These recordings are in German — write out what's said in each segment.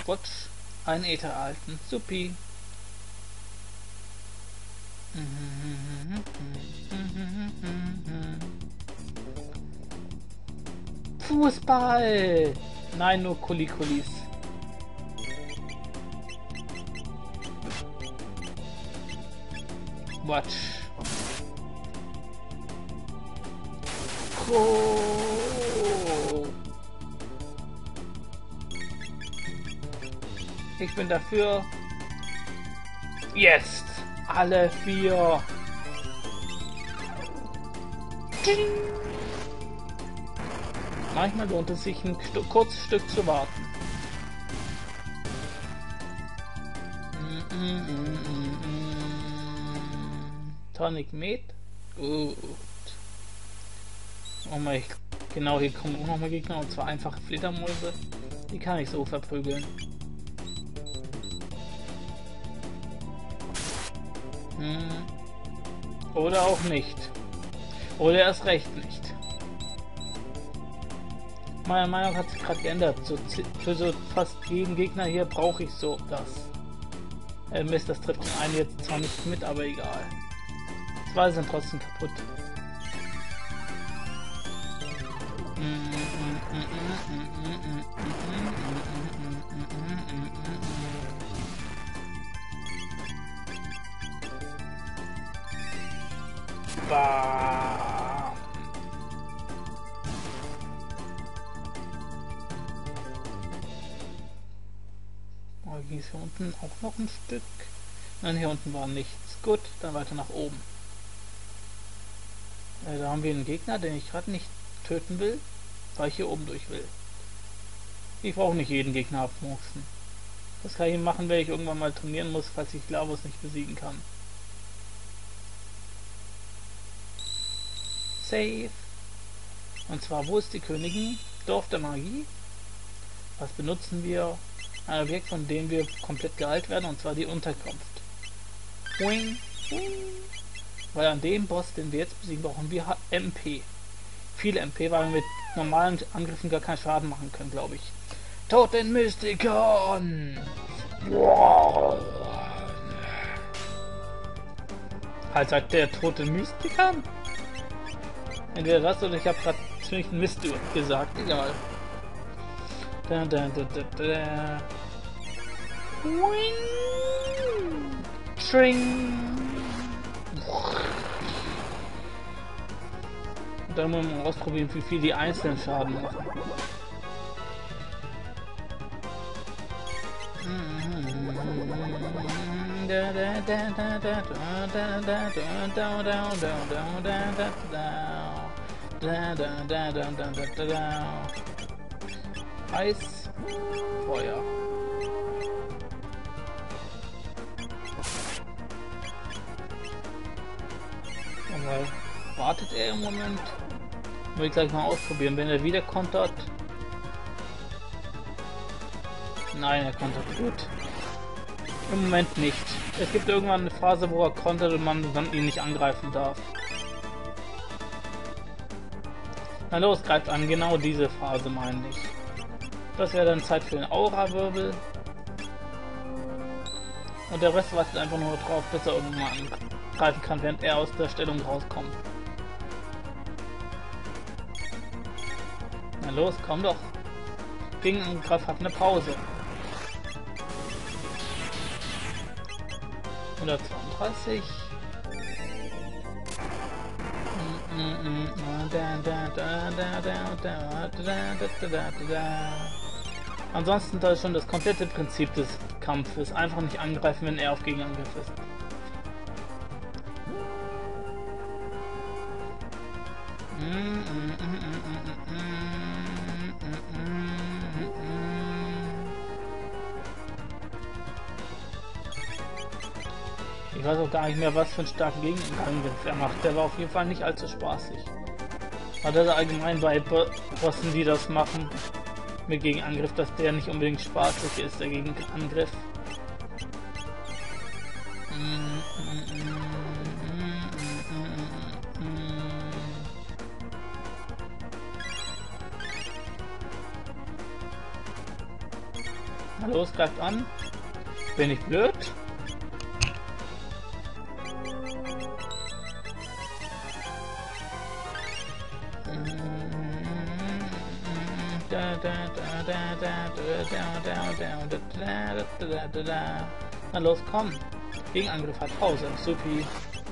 Watch, ein Ether erhalten. Supi. Fußball! Nein, nur Kulikulis. Watch. Oh. Ich bin dafür. Jetzt! Alle 4! Manchmal lohnt es sich, ein kurzes Stück zu warten. Tonic Med. Gut. Oh mein, genau, hier kommen auch nochmal Gegner, und zwar einfache Fledermäuse. Die kann ich so verprügeln. Oder auch nicht. Oder erst recht nicht. Meine Meinung hat sich gerade geändert. Für so fast jeden Gegner hier brauche ich so das. Mist, das trifft den einen jetzt zwar nicht mit, aber egal. Zwei sind trotzdem kaputt. Bah. Oh, ging es hier unten auch noch ein Stück? Nein, hier unten war nichts. Gut, dann weiter nach oben. Da haben wir einen Gegner, den ich gerade nicht töten will, weil ich hier oben durch will. Ich brauche nicht jeden Gegner abmurksen. Das kann ich machen, wenn ich irgendwann mal trainieren muss, falls ich Lavos nicht besiegen kann. Save. Und zwar, wo ist die Königin? Dorf der Magie. Was benutzen wir? Ein Objekt, von dem wir komplett geheilt werden, und zwar die Unterkunft. Wing, wing. Weil an dem Boss, den wir jetzt besiegen, brauchen wir MP. Viele MP, weil wir mit normalen Angriffen gar keinen Schaden machen können, glaube ich. Tod den Mystikern! Wow. Halt, sagt der Tod den Mystikern? Entweder das oder ich habe gerade ziemlich Mist gesagt, egal. Da, da, da, da, da. Tring. Und dann muss man ausprobieren, wie viel die einzelnen Schaden machen. Eis, Feuer. Aber wartet er im Moment? Will ich gleich mal ausprobieren. Wenn er wieder kontert. Nein, er kontert gut. Im Moment nicht. Es gibt irgendwann eine Phase, wo er kontert und man dann ihn nicht angreifen darf. Na los, greift an. Genau diese Phase meine ich. Das wäre dann Zeit für den Aura-Wirbel. Und der Rest wartet einfach nur drauf, bis er irgendwann angreifen kann, während er aus der Stellung rauskommt. Na los, komm doch. Gegenangriff hat eine Pause. 132. Ansonsten da ist schon das komplette Prinzip des Kampfes. Einfach nicht angreifen, wenn er auf Gegenangriff ist. Ich weiß auch gar nicht mehr, was für einen starken Gegenangriff er macht. Der war auf jeden Fall nicht allzu spaßig. Hat er allgemein bei Bossen, die das machen, mit Gegenangriff, dass der nicht unbedingt spaßig ist, der Gegenangriff. Na los, greift an. Bin ich blöd? Na los, komm. Gegenangriff hat Pause. Supi.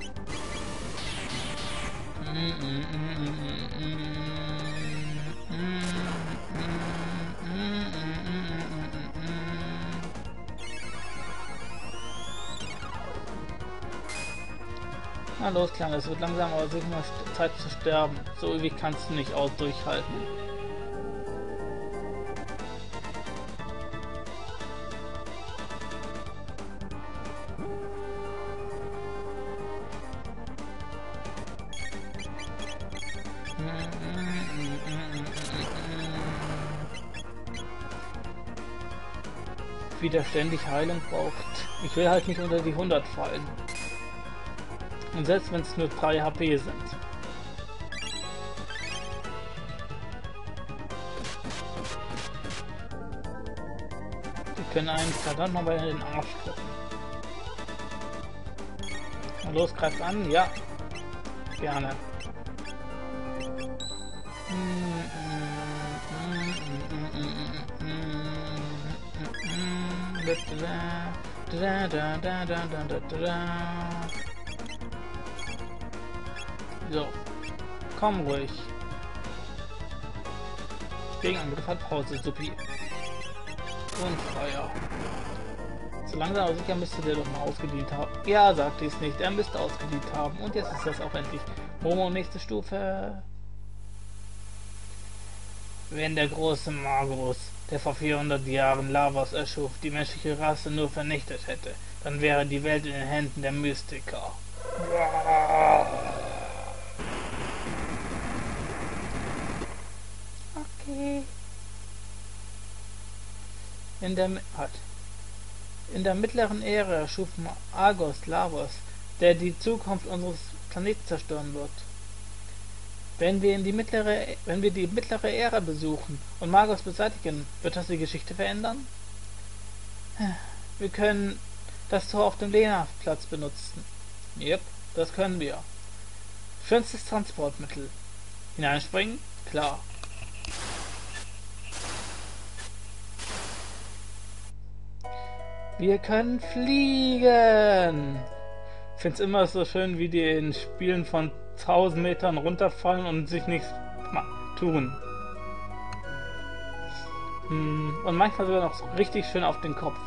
Na los, Kleiner, es wird langsam aber sicher mal Zeit zu sterben. So ewig kannst du nicht durchhalten. Wieder ständig Heilung braucht. Ich will halt nicht unter die 100 fallen. Und selbst wenn es nur 3 HP sind. Die können eigentlich verdammt nochmal in den Arsch drücken. Na los, greift an. Ja. Gerne. So, komm ruhig. Gegenangriff hat Pause, Supi. Und Feuer. So langsam aber sicher müsste der doch mal ausgedient haben. Ja, sagte ich es nicht, er müsste ausgedient haben. Und jetzt ist das auch endlich. Momo, nächste Stufe. Wenn der große Magus, der vor 400 Jahren Lavos erschuf, die menschliche Rasse nur vernichtet hätte, dann wäre die Welt in den Händen der Mystiker. Okay. In der mittleren Ära erschuf Argos Lavos, der die Zukunft unseres Planeten zerstören wird. Wenn wir die mittlere Ära besuchen und Magos beseitigen, wird das die Geschichte verändern? Wir können das Tor auf dem Lena-Platz benutzen. Yep, das können wir. Schönstes Transportmittel. Hineinspringen? Klar. Wir können fliegen! Ich finde es immer so schön, wie die in Spielen von 1000 Metern runterfallen und sich nichts tun. Und manchmal sogar noch so richtig schön auf den Kopf.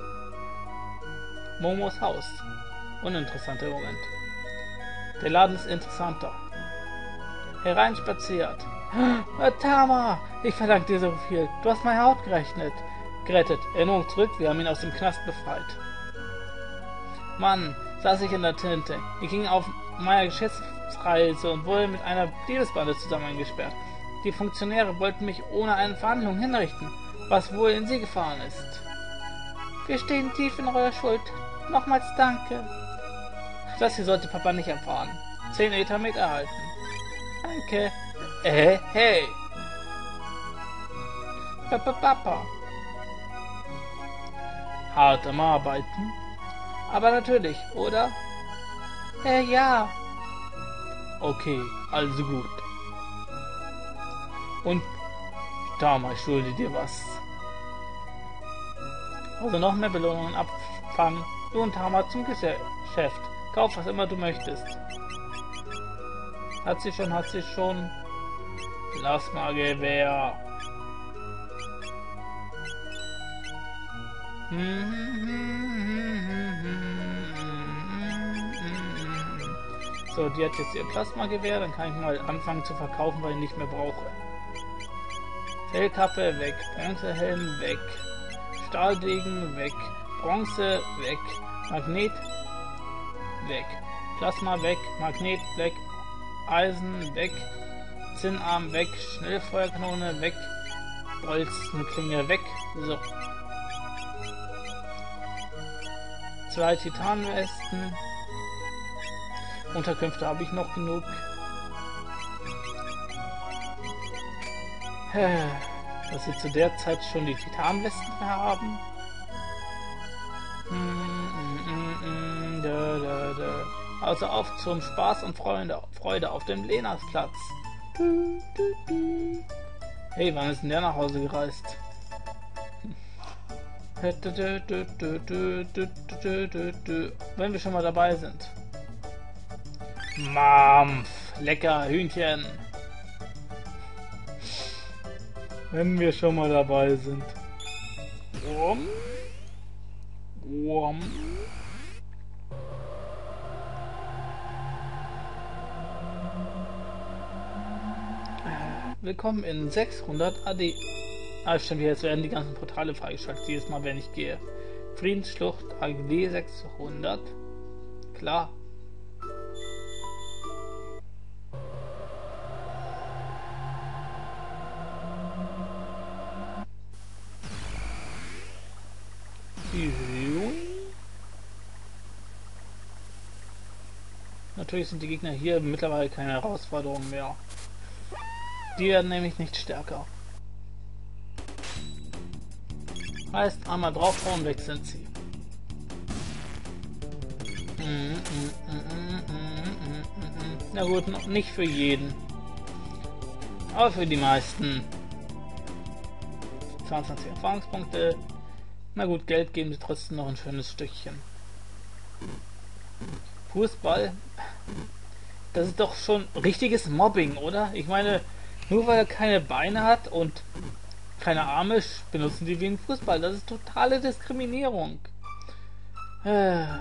Momos Haus. Uninteressanter Moment. Der Laden ist interessanter. Hereinspaziert. Tama! Ich verdanke dir so viel. Du hast meine Haut gerettet. Erinnerung zurück, wir haben ihn aus dem Knast befreit. Mann, saß ich in der Tinte. Ich ging auf meiner Geschäftsreise und wurde mit einer Diebesbande zusammen eingesperrt. Die Funktionäre wollten mich ohne eine Verhandlung hinrichten, was wohl in sie gefahren ist. Wir stehen tief in eurer Schuld. Nochmals danke. Das hier sollte Papa nicht erfahren. 10 Ethermet erhalten. Danke. Hey. Papa. Hart am Arbeiten. Aber natürlich, oder? Ja. Okay, also gut. Und Tama, ich schulde dir was. Also noch mehr Belohnungen abfangen. Du und Tama zum Geschäft. Kauf was immer du möchtest. Hat sie schon. Plasmagewehr. So, die hat jetzt ihr Plasmagewehr, dann kann ich mal anfangen zu verkaufen, weil ich nicht mehr brauche. Fellkappe weg, Bronzehelm weg, Stahldegen weg, Bronze weg, Magnet weg, Plasma weg, Magnet weg, Eisen weg, Zinnarm weg, Schnellfeuerkanone weg, Bolzenklinge weg, so. 2 Titanwesten. Unterkünfte habe ich noch genug. dass sie zu der Zeit schon die Titanwesten haben. Also auf zum Spaß und Freude auf dem Lenasplatz. Hey, wann ist denn der nach Hause gereist? Wenn wir schon mal dabei sind. Mampf, lecker Hühnchen. Wenn wir schon mal dabei sind. Willkommen in 600 AD. Ah, stimmt, jetzt werden die ganzen Portale freigeschaltet, jedes Mal, wenn ich gehe. Friedensschlucht AD 600. Klar. Natürlich sind die Gegner hier mittlerweile keine Herausforderung mehr. Die werden nämlich nicht stärker. Heißt, einmal draufhauen, weg sind sie. Na gut, nicht für jeden. Aber für die meisten. 22 Erfahrungspunkte. Na gut, Geld geben sie trotzdem noch ein schönes Stückchen. Fußball, das ist doch schon richtiges Mobbing, oder? Ich meine, nur weil er keine Beine hat und keine Arme, benutzen die wie ein Fußball. Das ist totale Diskriminierung. Der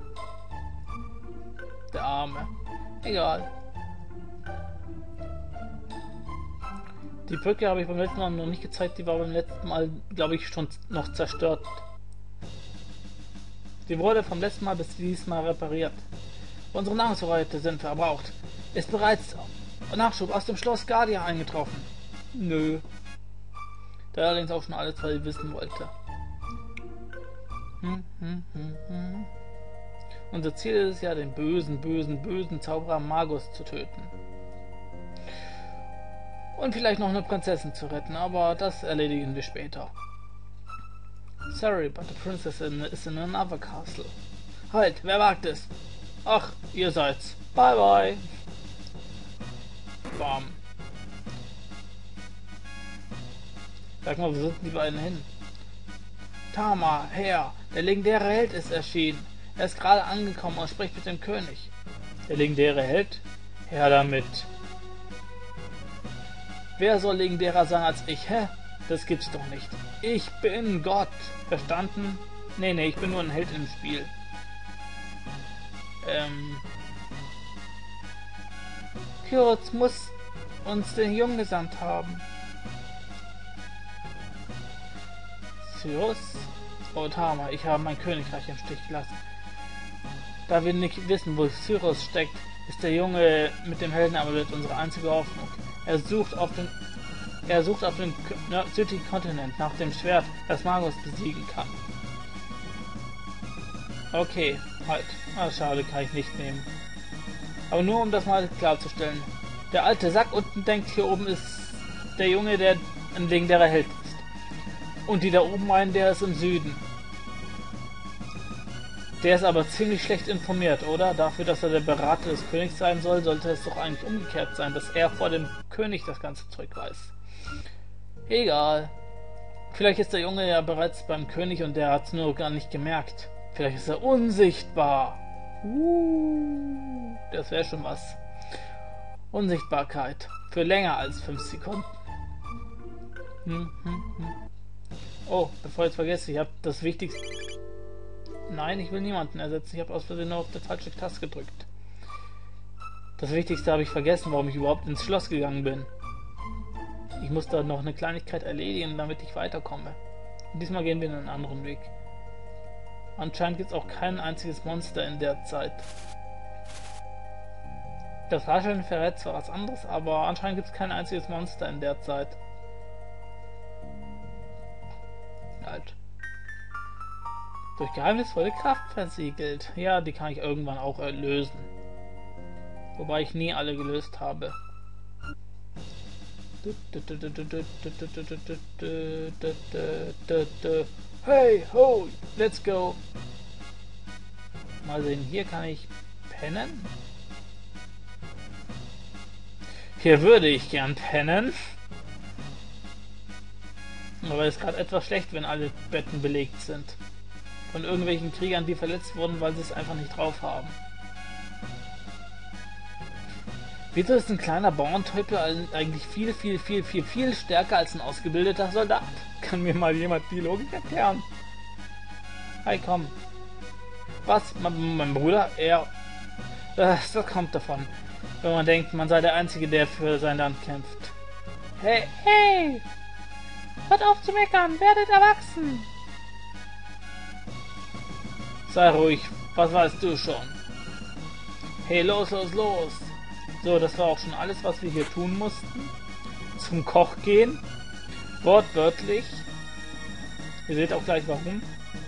Arme. Egal. Die Brücke habe ich beim letzten Mal noch nicht gezeigt. Die war beim letzten Mal, glaube ich, schon noch zerstört. Die wurde vom letzten Mal bis diesmal repariert. Unsere Nahrungsvorräte sind verbraucht. Ist bereits Nachschub aus dem Schloss Guardia eingetroffen? Nö. Der allerdings auch schon alles, was ich wissen wollte. Unser Ziel ist es ja, den bösen Zauberer Magus zu töten. Und vielleicht noch eine Prinzessin zu retten, aber das erledigen wir später. Sorry, but the princess is in another castle. Halt, wer wagt es? Ach, ihr seid's. Bye bye. Bam. Sag mal, wo sind die beiden hin? Tama, Herr, der legendäre Held ist erschienen. Er ist gerade angekommen und spricht mit dem König. Der legendäre Held? Her damit. Wer soll legendärer sein als ich, hä? Das gibt's doch nicht. Ich bin Gott. Verstanden? Nee, ich bin nur ein Held im Spiel. Kyros muss uns den Jungen gesandt haben. Cyrus? Oh Tama, ich habe mein Königreich im Stich gelassen. Da wir nicht wissen, wo Cyrus steckt, ist der Junge mit dem Heldenamulett unsere einzige Hoffnung. Er sucht auf dem südlichen Kontinent nach dem Schwert, das Magus besiegen kann. Okay, halt. Ah, schade, kann ich nicht nehmen. Aber nur um das mal klarzustellen. Der alte Sack unten denkt, hier oben ist der Junge, der ein legendärer Held ist. Und die da oben meinen, der ist im Süden. Der ist aber ziemlich schlecht informiert, oder? Dafür, dass er der Berater des Königs sein soll, sollte es doch eigentlich umgekehrt sein, dass er vor dem König das ganze Zeug weiß. Egal. Vielleicht ist der Junge ja bereits beim König und der hat es nur gar nicht gemerkt. Vielleicht ist er unsichtbar. Das wäre schon was. Unsichtbarkeit. Für länger als 5 Sekunden. Oh, bevor ich es vergesse, ich habe das Wichtigste... Nein, ich will niemanden ersetzen. Ich habe aus Versehen nur auf die falsche Taste gedrückt. Das Wichtigste habe ich vergessen, warum ich überhaupt ins Schloss gegangen bin. Ich muss da noch eine Kleinigkeit erledigen, damit ich weiterkomme. Und diesmal gehen wir einen anderen Weg. Anscheinend gibt es auch kein einziges Monster in der Zeit. Das Rascheln verrät zwar was anderes, aber anscheinend gibt es kein einziges Monster in der Zeit. Halt. Durch geheimnisvolle Kraft versiegelt. Ja, die kann ich irgendwann auch lösen. Wobei ich nie alle gelöst habe. Hey, ho, let's go. Mal sehen, hier kann ich pennen. Hier würde ich gern pennen. Aber es ist gerade etwas schlecht, wenn alle Betten belegt sind. Von irgendwelchen Kriegern, die verletzt wurden, weil sie es einfach nicht drauf haben. Wieso ist ein kleiner Bauernteufel eigentlich viel stärker als ein ausgebildeter Soldat? Kann mir mal jemand die Logik erklären? Hey, komm. Was? Mein Bruder? Er... Das kommt davon, wenn man denkt, man sei der Einzige, der für sein Land kämpft. Hey, hey! Hört auf zu meckern, werdet erwachsen! Sei ruhig, was weißt du schon? Hey, los, los, los! So, das war auch schon alles, was wir hier tun mussten. Zum Koch gehen. Wortwörtlich. Ihr seht auch gleich warum.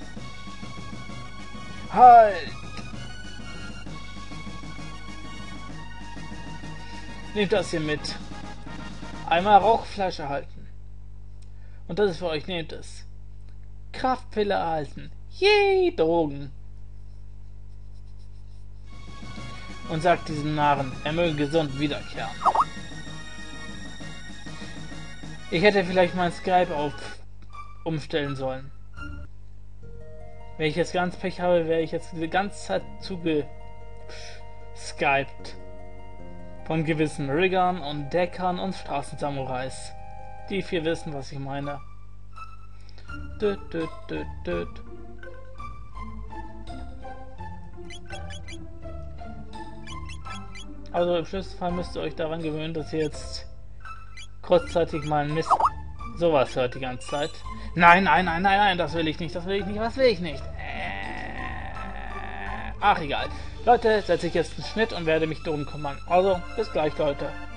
Halt! Nehmt das hier mit. Einmal Rauchfleisch erhalten. Und das ist für euch, nehmt es. Kraftpille erhalten. Yay, Drogen. Und sagt diesem Narren, er möge gesund wiederkehren. Ich hätte vielleicht mein Skype auf umstellen sollen. Wenn ich jetzt ganz Pech habe, wäre ich jetzt die ganze Zeit zugeskypt. Von gewissen Riggern und Deckern und Straßensamurais. Die vier wissen, was ich meine. Düt, düt, düt, düt. Also im schlimmsten Fall müsst ihr euch daran gewöhnen, dass ihr jetzt kurzzeitig mal ein Mist sowas hört die ganze Zeit. Nein, nein, nein, nein, nein, das will ich nicht, das will ich nicht, was will ich nicht. Ach egal. Leute, setze ich jetzt einen Schnitt und werde mich darum kümmern. Also, bis gleich, Leute.